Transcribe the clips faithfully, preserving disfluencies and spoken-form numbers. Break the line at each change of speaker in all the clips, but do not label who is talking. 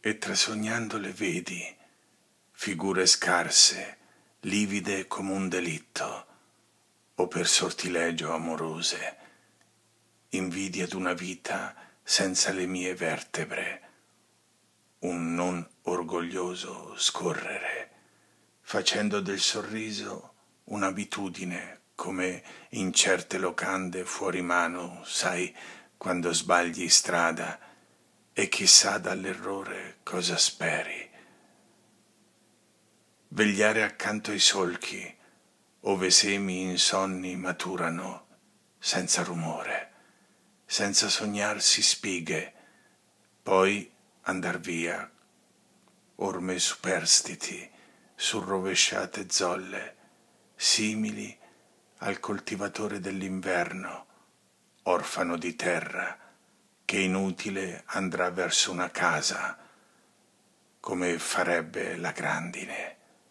e trasognandole vedi figure scarse, livide come un delitto, o per sortilegio amorose, invidia d'una vita senza le mie vertebre, un non orgoglioso scorrere, facendo del sorriso un'abitudine, come in certe locande fuori mano, sai, quando sbagli strada e chissà dall'errore cosa speri. Vegliare accanto ai solchi, ove semi insonni maturano, senza rumore, senza sognarsi spighe, poi andar via, orme superstiti, su rovesciate zolle, simili al coltivatore dell'inverno, orfano di terra, che inutile andrà verso una casa, come farebbe la grandine.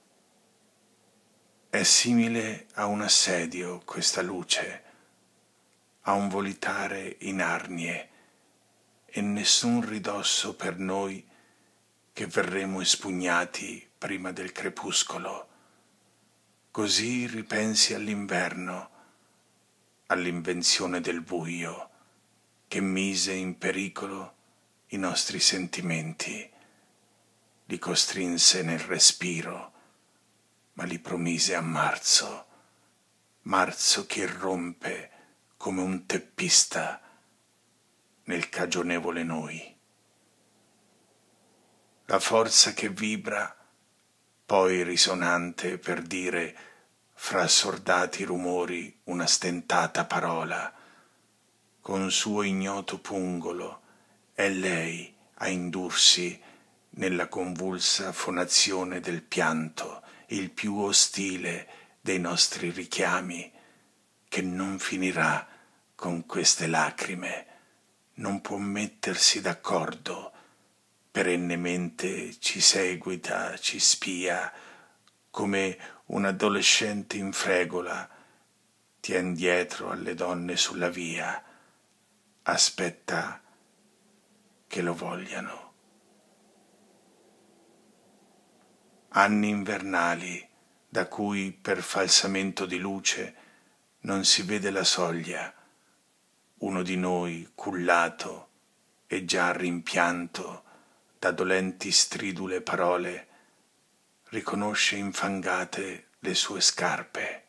È simile a un assedio questa luce, a un volitare in arnie, e nessun ridosso per noi che verremo espugnati prima del crepuscolo. Così ripensi all'inverno, all'invenzione del buio, che mise in pericolo i nostri sentimenti, li costrinse nel respiro, ma li promise a marzo, marzo che irrompe come un teppista nel cagionevole noi. La forza che vibra, poi risonante per dire fra assordati rumori una stentata parola, con suo ignoto pungolo è lei a indursi nella convulsa fonazione del pianto, il più ostile dei nostri richiami, che non finirà con queste lacrime, non può mettersi d'accordo, perennemente ci seguita, ci spia, come un adolescente in fregola, tien dietro alle donne sulla via, aspetta che lo vogliano. Anni invernali, da cui per falsamento di luce non si vede la soglia, uno di noi cullato e già rimpianto da dolenti stridule parole, riconosce infangate le sue scarpe.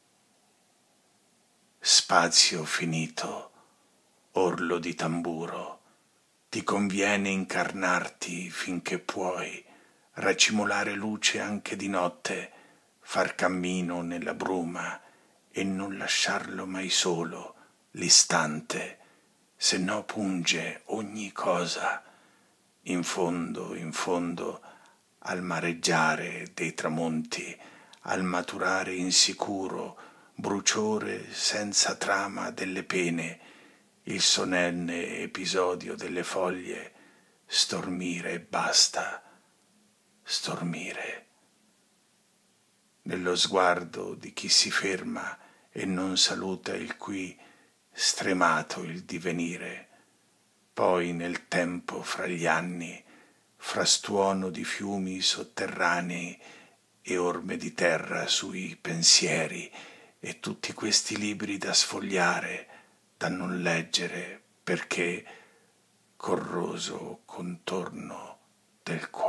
Spazio finito, orlo di tamburo, ti conviene incarnarti finché puoi, racimolare luce anche di notte, far cammino nella bruma e non lasciarlo mai solo l'istante, se no punge ogni cosa, in fondo, in fondo, al mareggiare dei tramonti, al maturare insicuro, bruciore senza trama delle pene, il solenne episodio delle foglie, stormire e basta, stormire. Nello sguardo di chi si ferma e non saluta il qui, stremato il divenire, poi nel tempo fra gli anni, frastuono di fiumi sotterranei e orme di terra sui pensieri, e tutti questi libri da sfogliare, da non leggere, perché corroso contorno del cuore.